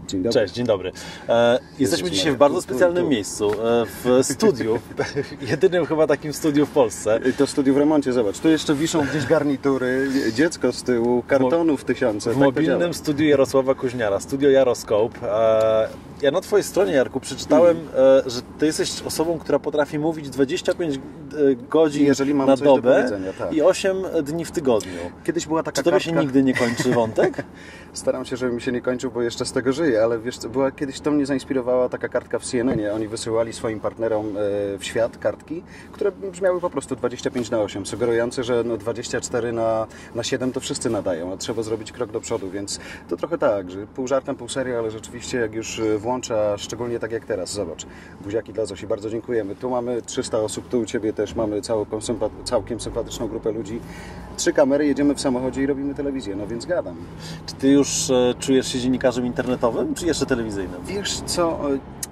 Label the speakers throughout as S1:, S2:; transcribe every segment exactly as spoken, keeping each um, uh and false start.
S1: Dzień dobry.
S2: Cześć, dzień dobry. E, jesteśmy dzisiaj w bardzo specjalnym miejscu, e, w studiu, jedynym chyba takim studiu w Polsce.
S1: To studiu w remoncie, zobacz, tu jeszcze wiszą gdzieś garnitury, dziecko z tyłu, kartonów tysiące.
S2: W
S1: tak
S2: mobilnym studiu Jarosława Kuźniara, Studio Jaroscope. E, ja na Twojej stronie, Jarku, przeczytałem, e, że Ty jesteś osobą, która potrafi mówić dwadzieścia pięć godzin
S1: Jeżeli mam
S2: na
S1: coś do
S2: dobę
S1: powiedzenia, tak.
S2: i osiem dni w tygodniu.
S1: Kiedyś była taka
S2: Czy Tobie
S1: kartka...
S2: się nigdy nie kończy wątek?
S1: Staram się, żeby mi się nie kończył, bo jeszcze z tego żyję, ale wiesz co, była kiedyś, to mnie zainspirowała taka kartka w C N N ie. Oni wysyłali swoim partnerom w świat kartki, które brzmiały po prostu dwadzieścia pięć na osiem, sugerujące, że no dwadzieścia cztery na siedem to wszyscy nadają, a trzeba zrobić krok do przodu, więc to trochę tak, że pół żartem, pół serio, ale rzeczywiście jak już włącza, szczególnie tak jak teraz, zobacz, buziaki dla Zosi, bardzo dziękujemy. Tu mamy trzysta osób, tu u Ciebie też mamy całkiem, sympa całkiem sympatyczną grupę ludzi. Trzy kamery, jedziemy w samochodzie i robimy telewizję, no więc gadam.
S2: Czy Ty już e, czujesz się dziennikarzem internetowym, czy jeszcze telewizyjnym?
S1: Wiesz co,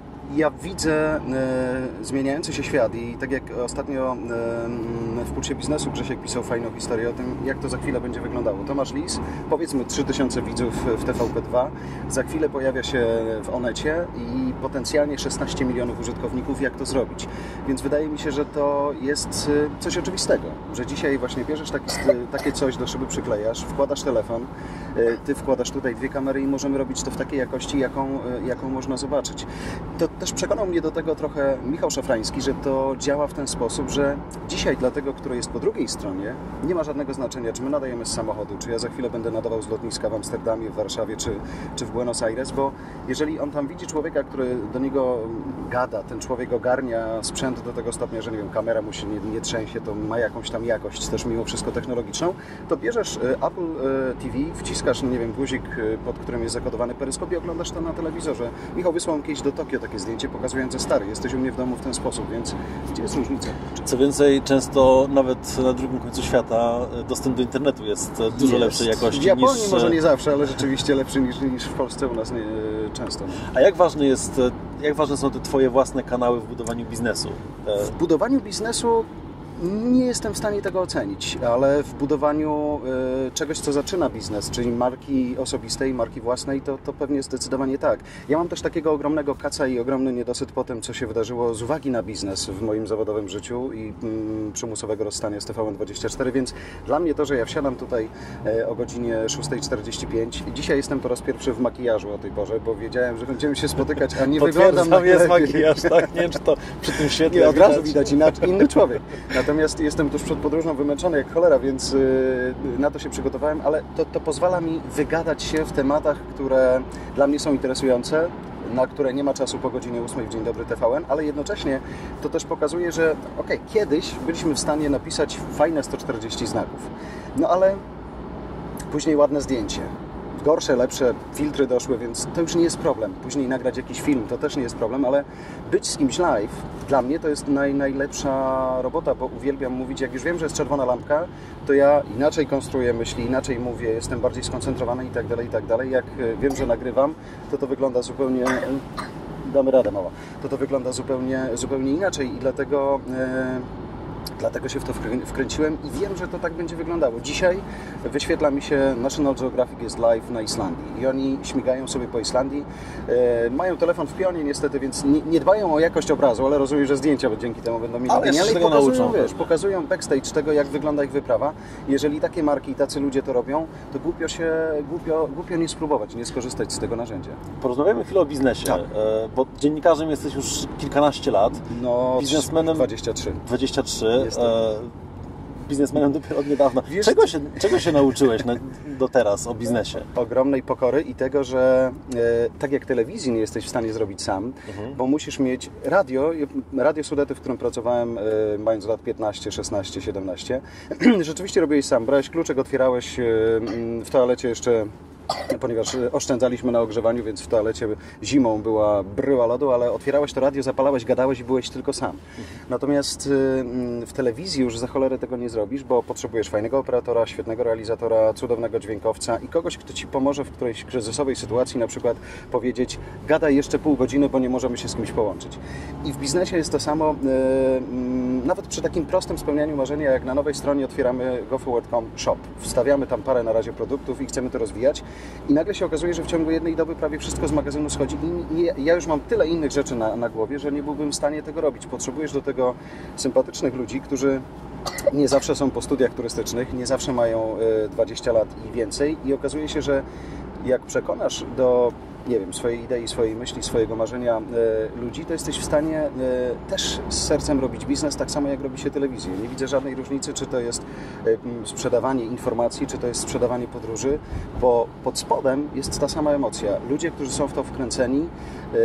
S1: ja widzę e, zmieniający się świat i tak jak ostatnio e, w Pulsie Biznesu Grzesiek pisał fajną historię o tym, jak to za chwilę będzie wyglądało. Tomasz Lis, powiedzmy trzy tysiące widzów w T V P dwa, za chwilę pojawia się w Onecie i potencjalnie szesnaście milionów użytkowników, jak to zrobić. Więc wydaje mi się, że to jest coś oczywistego, że dzisiaj właśnie bierzesz taki, takie coś, do szyby przyklejasz, wkładasz telefon, Ty wkładasz tutaj dwie kamery i możemy robić to w takiej jakości, jaką, jaką można zobaczyć. To też przekonał mnie do tego trochę Michał Szafrański, że to działa w ten sposób, że dzisiaj dla tego, który jest po drugiej stronie, nie ma żadnego znaczenia, czy my nadajemy z samochodu, czy ja za chwilę będę nadawał z lotniska w Amsterdamie, w Warszawie, czy, czy w Buenos Aires, bo jeżeli on tam widzi człowieka, który do niego gada, ten człowiek ogarnia sprzęt do tego stopnia, że nie wiem, kamera mu się nie, nie trzęsie, to ma jakąś tam jakość też mimo wszystko technologiczną, to bierzesz Apple T V, wciskasz, nie wiem, guzik, pod którym jest zakodowany peryskop i oglądasz to na telewizorze. Michał wysłał mi kiedyś do Tokio takie zdjęcie pokazujące stary, jesteś u mnie w domu w ten sposób, więc gdzie jest różnica?
S2: Co więcej, często nawet na drugim końcu świata dostęp do internetu jest dużo
S1: jest.
S2: lepszej jakości
S1: w Japonii
S2: niż...
S1: może nie zawsze, ale rzeczywiście lepszy niż, niż w Polsce u nas nie, często. No.
S2: A jak ważny jest, jak ważne są te Twoje własne kanały w budowaniu biznesu?
S1: W budowaniu biznesu nie jestem w stanie tego ocenić, ale w budowaniu y, czegoś, co zaczyna biznes, czyli marki osobistej, marki własnej, to, to pewnie zdecydowanie tak. Ja mam też takiego ogromnego kaca i ogromny niedosyt po tym, co się wydarzyło z uwagi na biznes w moim zawodowym życiu i mm, przymusowego rozstania z T V N dwadzieścia cztery, więc dla mnie to, że ja wsiadam tutaj y, o godzinie szósta czterdzieści pięć, dzisiaj jestem po raz pierwszy w makijażu o tej porze, bo wiedziałem, że będziemy się spotykać, a nie wyglądam na...
S2: jest makijaż, tak? Nie wiem, czy to przy tym świetle
S1: nie, od
S2: widać.
S1: razu widać inaczej, inny człowiek. Natomiast jestem tuż przed podróżą wymęczony jak cholera, więc na to się przygotowałem, ale to, to pozwala mi wygadać się w tematach, które dla mnie są interesujące, na które nie ma czasu po godzinie ósmej w Dzień Dobry T V N, ale jednocześnie to też pokazuje, że okej, okay, kiedyś byliśmy w stanie napisać fajne sto czterdzieści znaków, no ale później ładne zdjęcie. Gorsze, lepsze filtry doszły, więc to już nie jest problem. Później nagrać jakiś film, to też nie jest problem, ale być z kimś live, dla mnie to jest naj, najlepsza robota, bo uwielbiam mówić, jak już wiem, że jest czerwona lampka, to ja inaczej konstruuję myśli, inaczej mówię, jestem bardziej skoncentrowany i tak dalej, i tak dalej. Jak wiem, że nagrywam, to to wygląda zupełnie... Damy radę, mała. To to wygląda zupełnie, zupełnie inaczej i dlatego... E... Dlatego się w to wkręciłem i wiem, że to tak będzie wyglądało. Dzisiaj wyświetla mi się National Geographic jest live na Islandii i oni śmigają sobie po Islandii. E, mają telefon w pionie niestety, więc nie, nie dbają o jakość obrazu, ale rozumiem, że zdjęcia dzięki temu będą mieli.
S2: Ale, ale
S1: pokazują,
S2: nauczą,
S1: wiesz, pokazują backstage tego, jak wygląda ich wyprawa. Jeżeli takie marki i tacy ludzie to robią, to głupio się, głupio, głupio nie spróbować, nie skorzystać z tego narzędzia.
S2: Porozmawiamy chwilę o biznesie,
S1: tak.
S2: bo dziennikarzem jesteś już kilkanaście lat.
S1: No,
S2: biznesmenem
S1: dwadzieścia trzy.
S2: dwadzieścia trzy. E, biznesmenem dopiero od niedawna.
S1: Wiesz,
S2: czego, się, czego się nauczyłeś na, do teraz o biznesie?
S1: Ogromnej pokory i tego, że e, tak jak telewizji nie jesteś w stanie zrobić sam, mhm. bo musisz mieć radio, Radio Sudety, w którym pracowałem e, mając lat piętnaście, szesnaście, siedemnaście. Rzeczywiście robiłeś sam. Brałeś kluczek, otwierałeś e, w toalecie jeszcze, ponieważ oszczędzaliśmy na ogrzewaniu, więc w toalecie zimą była bryła lodu, ale otwierałeś to radio, zapalałeś, gadałeś i byłeś tylko sam. Natomiast w telewizji już za cholerę tego nie zrobisz, bo potrzebujesz fajnego operatora, świetnego realizatora, cudownego dźwiękowca i kogoś, kto Ci pomoże w którejś kryzysowej sytuacji na przykład powiedzieć, gadaj jeszcze pół godziny, bo nie możemy się z kimś połączyć. I w biznesie jest to samo, nawet przy takim prostym spełnianiu marzenia, jak na nowej stronie otwieramy go forward kropka com shop. Wstawiamy tam parę na razie produktów i chcemy to rozwijać. i nagle się okazuje, że w ciągu jednej doby prawie wszystko z magazynu schodzi i ja już mam tyle innych rzeczy na, na głowie, że nie byłbym w stanie tego robić. Potrzebujesz do tego sympatycznych ludzi, którzy nie zawsze są po studiach turystycznych, nie zawsze mają dwadzieścia lat i więcej i okazuje się, że jak przekonasz do, nie wiem, swojej idei, swojej myśli, swojego marzenia e, ludzi, to jesteś w stanie e, też z sercem robić biznes, tak samo jak robi się telewizję. Nie widzę żadnej różnicy, czy to jest e, sprzedawanie informacji, czy to jest sprzedawanie podróży, bo pod spodem jest ta sama emocja. Ludzie, którzy są w to wkręceni, e,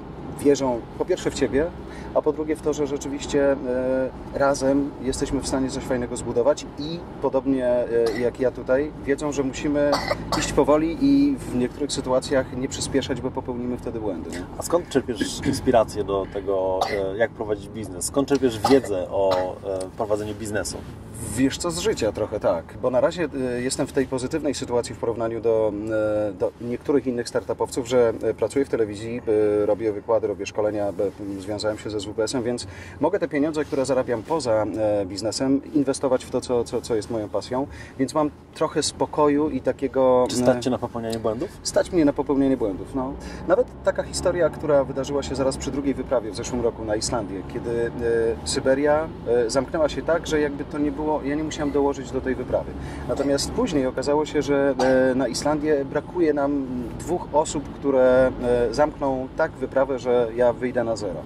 S1: wierzą po pierwsze w Ciebie, a po drugie w to, że rzeczywiście e, razem jesteśmy w stanie coś fajnego zbudować i podobnie e, jak ja tutaj, wiedzą, że musimy iść powoli i w niektórych sytuacjach nie przyspieszać, bo popełnimy wtedy błędy. Nie?
S2: A skąd czerpiesz inspirację do tego, e, jak prowadzić biznes? Skąd czerpiesz wiedzę o e, prowadzeniu biznesu?
S1: Wiesz co, z życia trochę tak, bo na razie jestem w tej pozytywnej sytuacji w porównaniu do, do niektórych innych startupowców, że pracuję w telewizji, robię wykłady, robię szkolenia, związałem się ze S W P S em, więc mogę te pieniądze, które zarabiam poza biznesem, inwestować w to, co, co, co jest moją pasją, więc mam trochę spokoju i takiego...
S2: Czy stać Cię na popełnianie błędów?
S1: Stać mnie na popełnianie błędów, no. Nawet taka historia, która wydarzyła się zaraz przy drugiej wyprawie w zeszłym roku na Islandię, kiedy Syberia zamknęła się tak, że jakby to nie było, ja nie musiałem dołożyć do tej wyprawy. Natomiast później okazało się, że na Islandię brakuje nam dwóch osób, które zamkną tak wyprawę, że ja wyjdę na zero.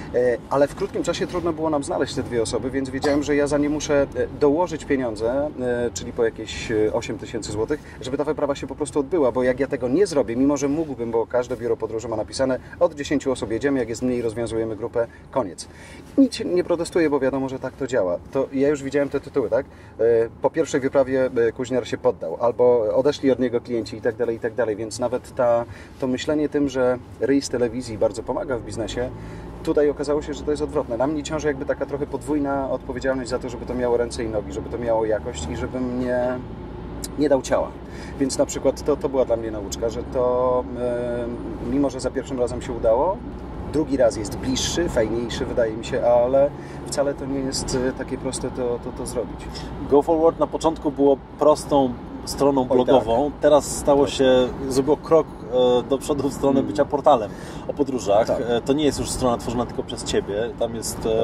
S1: Ale w krótkim czasie trudno było nam znaleźć te dwie osoby, więc wiedziałem, że ja za nie muszę dołożyć pieniądze, czyli po jakieś osiem tysięcy złotych, żeby ta wyprawa się po prostu odbyła, bo jak ja tego nie zrobię, mimo że mógłbym, bo każde biuro podróży ma napisane, od dziesięciu osób jedziemy, jak jest mniej, rozwiązujemy grupę, koniec. Nic nie protestuję, bo wiadomo, że tak to działa. To ja już widziałem te tytuły, tak? Po pierwszej wyprawie Kuźniar się poddał, albo odeszli od niego klienci i tak dalej, i tak dalej, więc nawet ta, to myślenie tym, że ryj z telewizji bardzo pomaga w biznesie, tutaj okazało się, że to jest odwrotne. Na mnie ciąży jakby taka trochę podwójna odpowiedzialność za to, żeby to miało ręce i nogi, żeby to miało jakość i żebym nie, nie dał ciała. Więc na przykład to, to była dla mnie nauczka, że to yy, mimo, że za pierwszym razem się udało, drugi raz jest bliższy, fajniejszy wydaje mi się, ale wcale to nie jest takie proste to, to, to zrobić.
S2: Go Forward na początku było prostą stroną blogową, tak. Teraz stało tak. się, zrobiło krok do przodu w stronę bycia portalem o podróżach. Tak. To nie jest już strona tworzona tylko przez Ciebie, tam jest tak.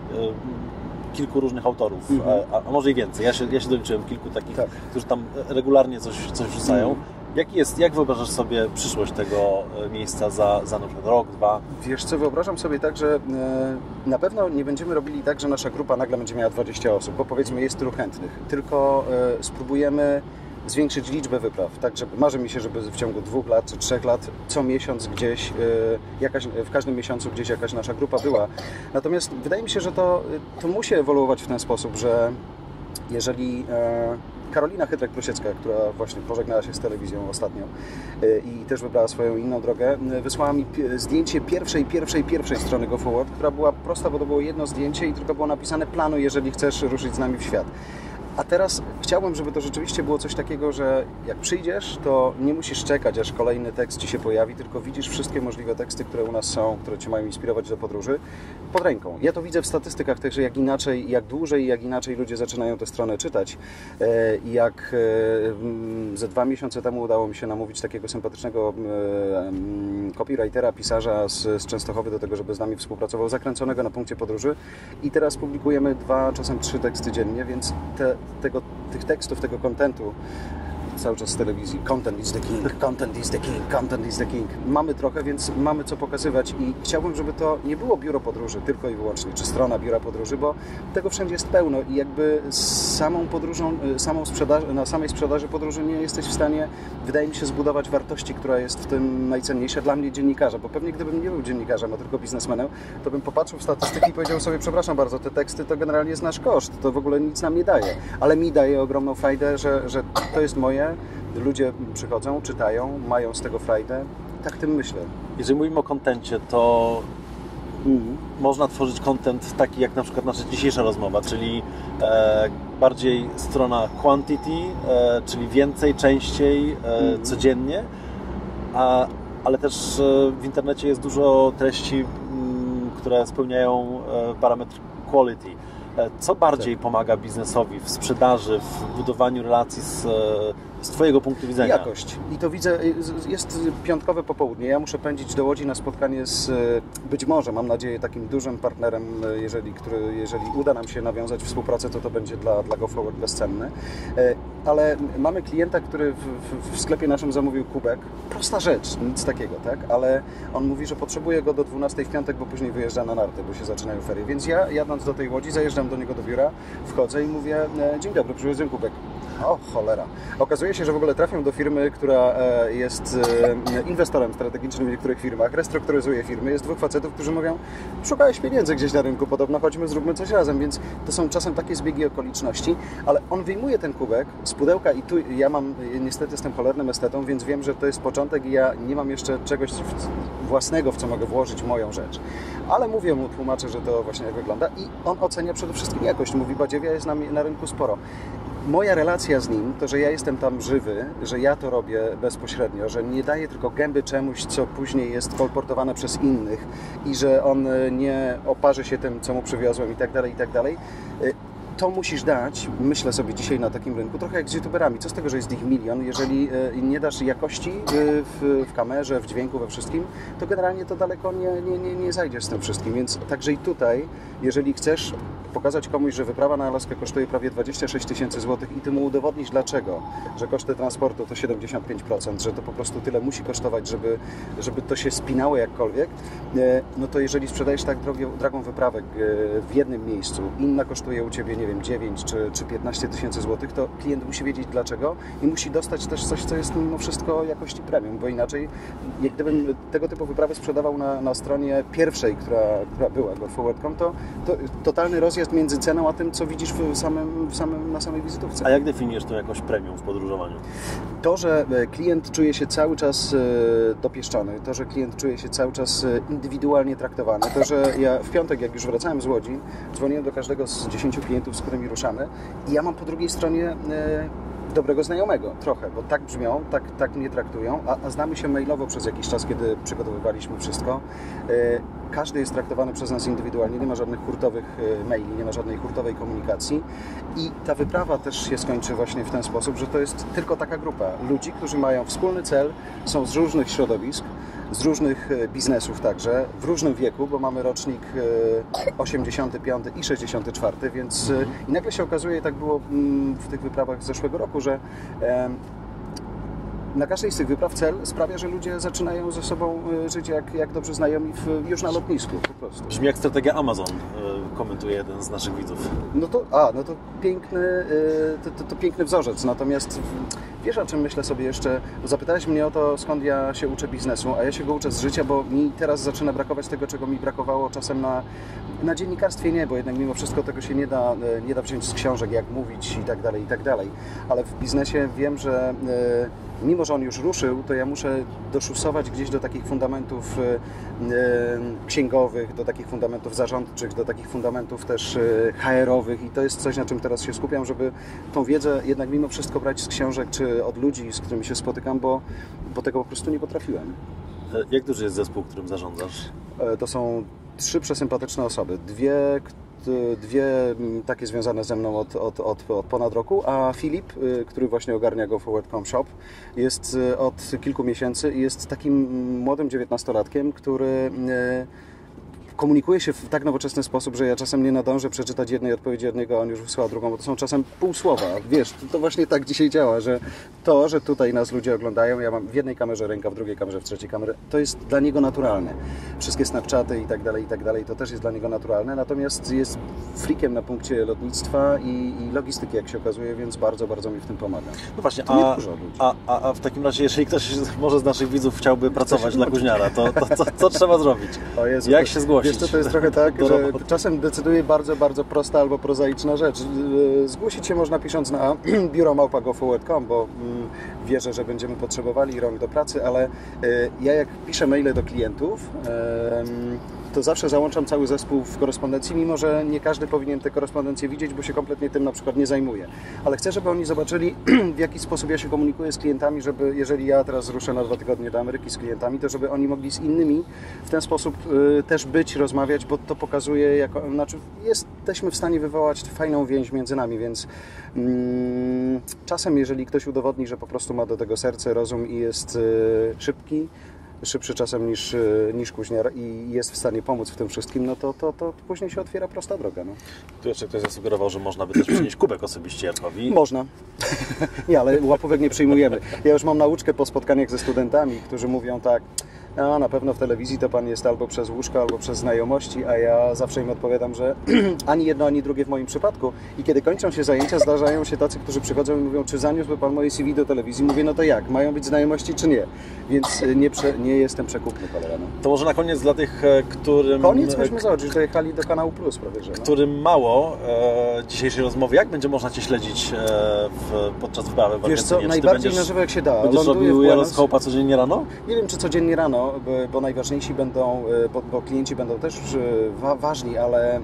S2: kilku różnych autorów, mhm. a, a może i więcej. Ja się, ja się doliczyłem kilku takich, tak. którzy tam regularnie coś, coś wrzucają. Mhm. Jak jest, jak wyobrażasz sobie przyszłość tego miejsca za, za na przykład rok, dwa?
S1: Wiesz co, wyobrażam sobie tak, że e, na pewno nie będziemy robili tak, że nasza grupa nagle będzie miała dwadzieścia osób, bo powiedzmy jest tylu chętnych, tylko e, spróbujemy zwiększyć liczbę wypraw, tak, żeby, marzy mi się, żeby w ciągu dwóch lat czy trzech lat co miesiąc gdzieś, e, jakaś, w każdym miesiącu gdzieś jakaś nasza grupa była. Natomiast wydaje mi się, że to, to musi ewoluować w ten sposób, że jeżeli e, Karolina Chytrek-Prosiecka, która właśnie pożegnała się z telewizją ostatnio i też wybrała swoją inną drogę, wysłała mi zdjęcie pierwszej, pierwszej, pierwszej strony Go Forward, która była prosta, bo to było jedno zdjęcie i tylko było napisane planuj, jeżeli chcesz ruszyć z nami w świat. A teraz chciałbym, żeby to rzeczywiście było coś takiego, że jak przyjdziesz, to nie musisz czekać, aż kolejny tekst Ci się pojawi, tylko widzisz wszystkie możliwe teksty, które u nas są, które Cię mają inspirować do podróży, pod ręką. Ja to widzę w statystykach także, jak inaczej, jak dłużej, jak inaczej ludzie zaczynają tę stronę czytać. I jak ze dwa miesiące temu udało mi się namówić takiego sympatycznego copywritera, pisarza z, z Częstochowy do tego, żeby z nami współpracował, zakręconego na punkcie podróży. I teraz publikujemy dwa, czasem trzy teksty dziennie, więc te Tego, tych tekstów, tego kontentu cały czas z telewizji. Content is the king, content is the king, content is the king. Mamy trochę, więc mamy co pokazywać i chciałbym, żeby to nie było biuro podróży tylko i wyłącznie, czy strona biura podróży, bo tego wszędzie jest pełno i jakby z samą podróżą, samą sprzedaż, na samej sprzedaży podróży nie jesteś w stanie, wydaje mi się, zbudować wartości, która jest w tym najcenniejsza dla mnie, dziennikarza, bo pewnie gdybym nie był dziennikarzem, a tylko biznesmenem, to bym popatrzył w statystyki i powiedział sobie, przepraszam bardzo, te teksty to generalnie jest nasz koszt, to w ogóle nic nam nie daje, ale mi daje ogromną frajdę, że, że to jest moje. Ludzie przychodzą, czytają, mają z tego frajdę. Tak tym myślę.
S2: Jeżeli mówimy o kontencie, to mm. można tworzyć kontent taki jak na przykład nasza dzisiejsza rozmowa, czyli e, bardziej strona quantity, e, czyli więcej, częściej, e, mm. codziennie, a, ale też e, w internecie jest dużo treści, m, które spełniają e, parametr quality. Co bardziej tak. pomaga biznesowi w sprzedaży, w budowaniu relacji z, z Twojego punktu widzenia.
S1: Jakość. I to widzę, jest piątkowe popołudnie, ja muszę pędzić do Łodzi na spotkanie z, być może, mam nadzieję, takim dużym partnerem, jeżeli, który, jeżeli uda nam się nawiązać współpracę, to to będzie dla, dla GoForward bezcenne. Ale mamy klienta, który w, w, w sklepie naszym zamówił kubek. Prosta rzecz, nic takiego, tak? Ale on mówi, że potrzebuje go do dwunastej w piątek, bo później wyjeżdża na narty, bo się zaczynają ferie. Więc ja, jadąc do tej Łodzi, zajeżdżam do niego do biura, wchodzę i mówię: dzień dobry, przywiozłem kubek. O, cholera. Okazuje się, że w ogóle trafią do firmy, która jest inwestorem strategicznym w niektórych firmach, restrukturyzuje firmy. Jest dwóch facetów, którzy mówią: szukałeś pieniędzy gdzieś na rynku, podobno chodźmy, zróbmy coś razem. Więc to są czasem takie zbiegi okoliczności, ale on wyjmuje ten kubek z pudełka i tu ja mam, niestety jestem cholernym estetą, więc wiem, że to jest początek i ja nie mam jeszcze czegoś własnego, w co mogę włożyć moją rzecz. Ale mówię mu, tłumaczę, że to właśnie jak wygląda i on ocenia przede wszystkim jakość. Mówi: badziewia jest na, na rynku sporo. Moja relacja z nim, to, że ja jestem tam żywy, że ja to robię bezpośrednio, że nie daję tylko gęby czemuś, co później jest kolportowane przez innych i że on nie oparzy się tym, co mu przywiozłem i tak dalej, i tak dalej. To musisz dać, myślę sobie dzisiaj na takim rynku, trochę jak z youtuberami. Co z tego, że jest ich milion, jeżeli nie dasz jakości w, w kamerze, w dźwięku, we wszystkim, to generalnie to daleko nie, nie, nie, nie zajdziesz z tym wszystkim. Więc także i tutaj, jeżeli chcesz pokazać komuś, że wyprawa na Alaskę kosztuje prawie dwadzieścia sześć tysięcy złotych i ty mu udowodnisz dlaczego, że koszty transportu to siedemdziesiąt pięć procent, że to po prostu tyle musi kosztować, żeby, żeby to się spinało jakkolwiek, no to jeżeli sprzedajesz tak drogie, drogą wyprawę w jednym miejscu, inna kosztuje u Ciebie, nie wiem, dziewięć czy, czy piętnaście tysięcy złotych, to klient musi wiedzieć dlaczego i musi dostać też coś, co jest mimo wszystko jakości premium, bo inaczej, jak gdybym tego typu wyprawy sprzedawał na, na stronie pierwszej, która, która była GoForward kropka com, to, to totalny rozjazd między ceną a tym, co widzisz w samym, w samym, na samej wizytówce.
S2: A jak definiujesz to jakoś premium w podróżowaniu?
S1: To, że klient czuje się cały czas dopieszczony, to, że klient czuje się cały czas indywidualnie traktowany, to, że ja w piątek, jak już wracałem z Łodzi, dzwoniłem do każdego z dziesięciu klientów, z którymi ruszamy i ja mam po drugiej stronie dobrego znajomego, trochę, bo tak brzmią, tak, tak mnie traktują, a, a znamy się mailowo przez jakiś czas, kiedy przygotowywaliśmy wszystko. Każdy jest traktowany przez nas indywidualnie, nie ma żadnych hurtowych maili, nie ma żadnej hurtowej komunikacji i ta wyprawa też się skończy właśnie w ten sposób, że to jest tylko taka grupa ludzi, którzy mają wspólny cel, są z różnych środowisk, z różnych biznesów także, w różnym wieku, bo mamy rocznik osiemdziesiąty piąty i sześćdziesiąty czwarty, więc mhm. i nagle się okazuje, tak było w tych wyprawach z zeszłego roku, że na każdej z tych wypraw cel sprawia, że ludzie zaczynają ze sobą żyć jak, jak dobrze znajomi w, już na lotnisku po prostu.
S2: Brzmi jak strategia Amazon, komentuje jeden z naszych widzów.
S1: No to, a, no to piękny, to, to, to piękny wzorzec, natomiast wiesz, o czym myślę sobie jeszcze? Zapytałeś mnie o to, skąd ja się uczę biznesu, a ja się go uczę z życia, bo mi teraz zaczyna brakować tego, czego mi brakowało czasem na, na dziennikarstwie nie, bo jednak mimo wszystko tego się nie da, nie da wziąć z książek, jak mówić i tak dalej, i tak dalej. Ale w biznesie wiem, że mimo że on już ruszył, to ja muszę doszusować gdzieś do takich fundamentów księgowych, do takich fundamentów zarządczych, do takich fundamentów też H R-owych i to jest coś, na czym teraz się skupiam, żeby tą wiedzę jednak mimo wszystko brać z książek czy od ludzi, z którymi się spotykam, bo, bo tego po prostu nie potrafiłem.
S2: Jak duży jest zespół, którym zarządzasz?
S1: To są trzy przesympatyczne osoby. Dwie, dwie takie związane ze mną od, od, od, od ponad roku, a Filip, który właśnie ogarnia GoForward kropka com Shop, jest od kilku miesięcy i jest takim młodym dziewiętnastolatkiem, który komunikuje się w tak nowoczesny sposób, że ja czasem nie nadążę przeczytać jednej odpowiedzi od niego, a on już wysłał drugą, bo to są czasem pół słowa. Wiesz, to, to właśnie tak dzisiaj działa, że to, że tutaj nas ludzie oglądają, ja mam w jednej kamerze ręka, w drugiej kamerze, w trzeciej kamerze, to jest dla niego naturalne. Wszystkie Snapchaty i tak dalej, i tak dalej, to też jest dla niego naturalne, natomiast jest freakiem na punkcie lotnictwa i, i logistyki, jak się okazuje, więc bardzo, bardzo mi w tym pomaga.
S2: No właśnie, a, a, a, a w takim razie, jeżeli ktoś może z naszych widzów chciałby pracować dla Kuźniara, to, to, to co trzeba zrobić? O Jezu, jak się zgłosić?
S1: Wiesz co, to jest trochę tak, że czasem decyduje bardzo, bardzo prosta albo prozaiczna rzecz. Zgłosić się można pisząc na biuro małpa go forward kropka com, bo wierzę, że będziemy potrzebowali rąk do pracy, ale ja jak piszę maile do klientów, to zawsze załączam cały zespół w korespondencji, mimo że nie każdy powinien tę korespondencję widzieć, bo się kompletnie tym na przykład nie zajmuje. Ale chcę, żeby oni zobaczyli, w jaki sposób ja się komunikuję z klientami, żeby, jeżeli ja teraz ruszę na dwa tygodnie do Ameryki z klientami, to żeby oni mogli z innymi w ten sposób y, też być, rozmawiać, bo to pokazuje, jako, znaczy jest jesteśmy w stanie wywołać fajną więź między nami, więc mm, czasem jeżeli ktoś udowodni, że po prostu ma do tego serce, rozum i jest y, szybki, szybszy czasem niż, niż kuźniar i jest w stanie pomóc w tym wszystkim, no to, to, to później się otwiera prosta droga. No.
S2: Tu jeszcze ktoś zasugerował, że można by też przynieść kubek osobiście Jarkowi.
S1: Można. Nie, ale łapówek nie przyjmujemy. Ja już mam nauczkę po spotkaniach ze studentami, którzy mówią tak, a na pewno w telewizji to pan jest albo przez łóżko, albo przez znajomości, a ja zawsze im odpowiadam, że ani jedno, ani drugie w moim przypadku. I kiedy kończą się zajęcia, zdarzają się tacy, którzy przychodzą i mówią, czy zaniósłby pan moje C V do telewizji? Mówię, no to jak? Mają być znajomości, czy nie? Więc nie, prze, nie jestem przekupny, cholera. No.
S2: To może na koniec dla tych, którym...
S1: Koniec? Myśmy zobaczyć, że dojechali do Kanału Plus prawie, że. No.
S2: Którym mało e, dzisiejszej rozmowy. Jak będzie można Cię śledzić e, w, podczas wyprawy w
S1: Wiesz co,
S2: Argentynie?
S1: najbardziej
S2: będziesz,
S1: na żywo jak się da.
S2: Będziesz
S1: Ląduję
S2: robił
S1: w Buenos...
S2: Jaroscope'a codziennie rano?
S1: Nie wiem, czy codziennie rano, bo, bo najważniejsi będą, bo, bo klienci będą też wa ważni, ale,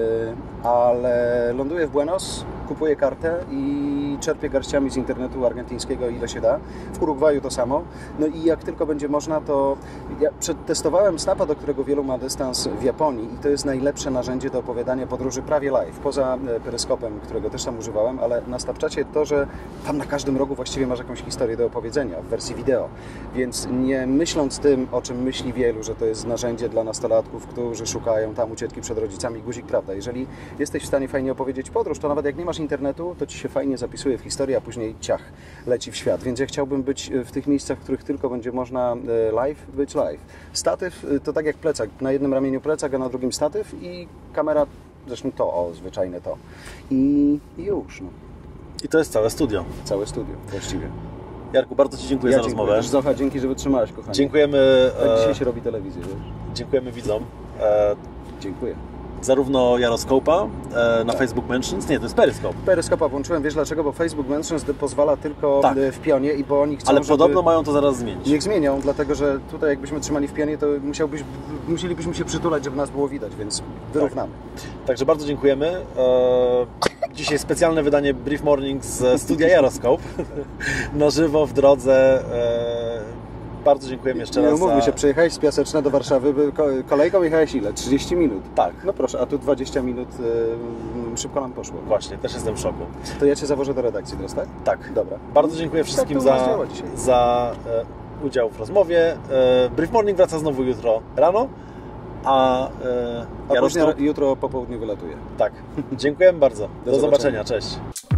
S1: ale ląduję w Buenos, kupuję kartę i czerpię garściami z internetu argentyńskiego, ile się da. W Urugwaju to samo. No i jak tylko będzie można, to ja przetestowałem Snapa, do którego wielu ma dystans w Japonii i to jest najlepsze narzędzie do opowiadania podróży prawie live, poza peryskopem, którego też tam używałem, ale na Snapchacie to, że tam na każdym rogu właściwie masz jakąś historię do opowiedzenia w wersji wideo, więc nie myśląc tym, o czym myśli wielu, że to jest narzędzie dla nastolatków, którzy szukają tam ucieczki przed rodzicami, guzik, prawda? Jeżeli jesteś w stanie fajnie opowiedzieć podróż, to nawet jak nie masz internetu, to Ci się fajnie zapisuje w historię, a później ciach, leci w świat. Więc ja chciałbym być w tych miejscach, w których tylko będzie można live, być live. Statyw to tak jak plecak. Na jednym ramieniu plecak, a na drugim statyw i kamera, zresztą to, o, zwyczajne to. I, i już. No.
S2: I to jest całe studio.
S1: Całe studio, właściwie.
S2: Jarku, bardzo Ci dziękuję
S1: ja
S2: za
S1: dziękuję.
S2: rozmowę.
S1: Zocha, dzięki, że wytrzymałeś, kochanie.
S2: Dziękujemy.
S1: Tak dzisiaj się robi telewizję, wiesz?
S2: Dziękujemy widzom. E,
S1: dziękuję.
S2: Zarówno Jaroscope'a e, na
S1: tak.
S2: Facebook Mentions, nie, to jest Periscope.
S1: Periscope'a włączyłem, wiesz dlaczego? Bo Facebook Mentions pozwala tylko
S2: tak.
S1: w pionie i bo oni chcą,
S2: ale
S1: żeby...
S2: podobno mają to zaraz zmienić.
S1: Niech zmienią, dlatego że tutaj jakbyśmy trzymali w pionie, to musiałbyś, musielibyśmy się przytulać, żeby nas było widać, więc wyrównamy.
S2: Tak. Także bardzo dziękujemy. E, dzisiaj specjalne wydanie Brief Morning z studia Jaroscope na żywo w drodze. E, Bardzo dziękujemy jeszcze
S1: nie
S2: raz.
S1: Nie umówmy
S2: za...
S1: się, przyjechałeś z Piaseczna do Warszawy, kolejką jechałeś ile? trzydzieści minut?
S2: Tak.
S1: No proszę, a tu dwadzieścia minut, yy, szybko nam poszło.
S2: Właśnie, też jestem w szoku.
S1: To ja Cię zawożę do redakcji teraz, tak?
S2: Tak.
S1: Dobra.
S2: Bardzo dziękuję wszystkim
S1: tak
S2: za, za e, udział w rozmowie. E, Brief Morning wraca znowu jutro rano, a, e,
S1: a
S2: Jaroscope...
S1: później jutro po południu wylatuje.
S2: Tak. Dziękujemy bardzo. Do,
S1: do
S2: zobaczenia.
S1: zobaczenia.
S2: Cześć.